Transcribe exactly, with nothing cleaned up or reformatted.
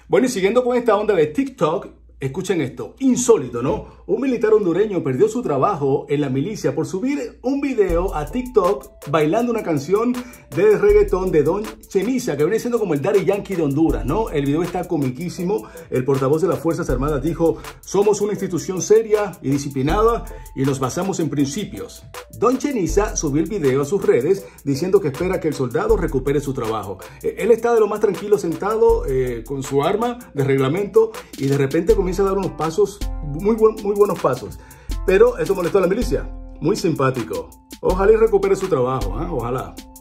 Bueno, y siguiendo con esta onda de TikTok, escuchen esto, insólito, ¿no? Un militar hondureño perdió su trabajo en la milicia por subir un video a TikTok bailando una canción de reggaetón de Don Cheniza, que viene siendo como el Daddy Yankee de Honduras, ¿no? El video está comiquísimo. El portavoz de las Fuerzas Armadas dijo: somos una institución seria y disciplinada y nos basamos en principios. Don Cheniza subió el video a sus redes diciendo que espera que el soldado recupere su trabajo. Él está de lo más tranquilo sentado eh, con su arma de reglamento y de repente comienza a dar unos pasos, muy, buen, muy buenos pasos. Pero eso molestó a la milicia. Muy simpático. Ojalá y recupere su trabajo, ¿eh? Ojalá.